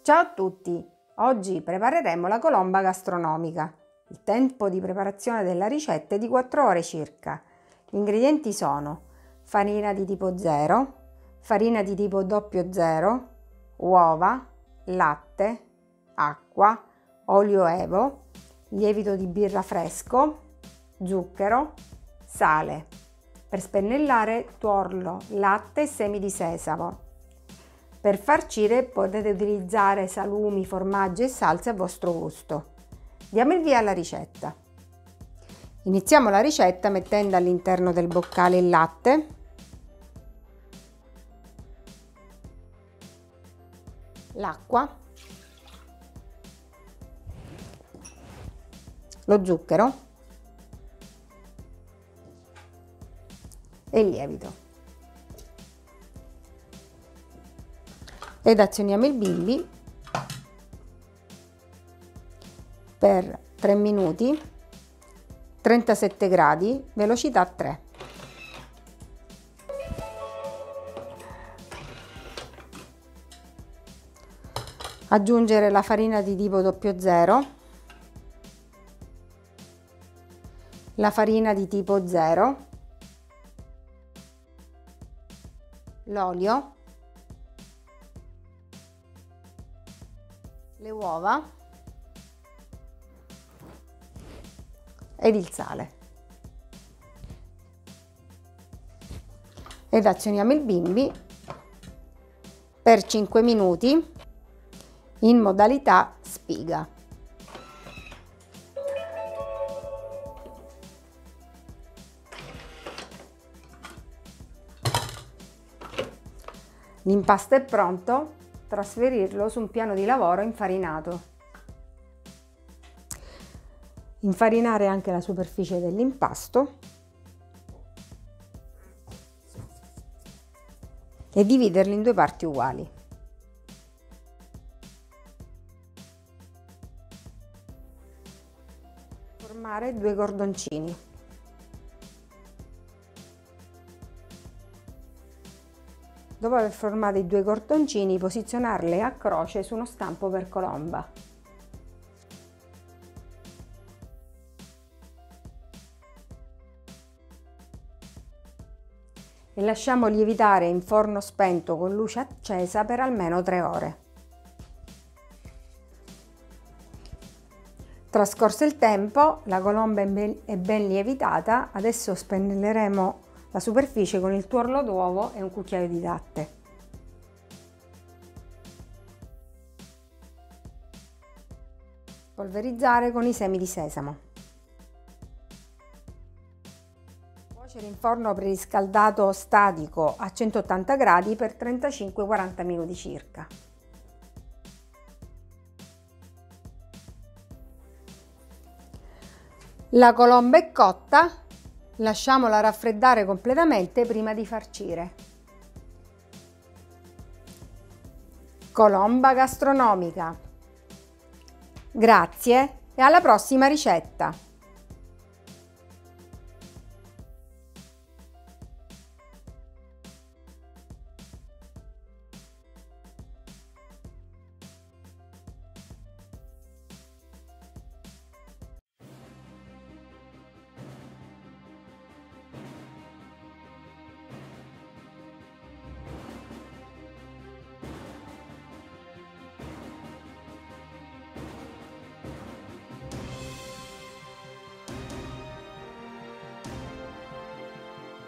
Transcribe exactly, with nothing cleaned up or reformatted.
Ciao a tutti! Oggi prepareremo la colomba gastronomica. Il tempo di preparazione della ricetta è di quattro ore circa. Gli ingredienti sono farina di tipo zero, farina di tipo zero zero, uova, latte, acqua, olio evo, lievito di birra fresco, zucchero, sale. Per spennellare tuorlo, latte e semi di sesamo. Per farcire potete utilizzare salumi, formaggi e salse a vostro gusto. Diamo il via alla ricetta. Iniziamo la ricetta mettendo all'interno del boccale il latte, l'acqua, lo zucchero e il lievito. Ed azioniamo il bimbi per tre minuti, trentasette gradi, velocità tre. Aggiungere la farina di tipo zero zero, la farina di tipo zero, l'olio, le uova ed il sale. Ed azioniamo il bimbi per cinque minuti in modalità spiga. L'impasto è pronto. Trasferirlo su un piano di lavoro infarinato. Infarinare anche la superficie dell'impasto e dividerli in due parti uguali. Formare due cordoncini. Dopo aver formato i due cordoncini, posizionarli a croce su uno stampo per colomba. E lasciamo lievitare in forno spento con luce accesa per almeno tre ore. Trascorso il tempo, la colomba è ben, è ben lievitata, adesso spennelleremo la superficie con il tuorlo d'uovo e un cucchiaio di latte. Polverizzare con i semi di sesamo. Cuocere in forno preriscaldato statico a centottanta gradi per trentacinque quaranta minuti circa. La colomba è cotta. Lasciamola raffreddare completamente prima di farcire. Colomba gastronomica. Grazie e alla prossima ricetta!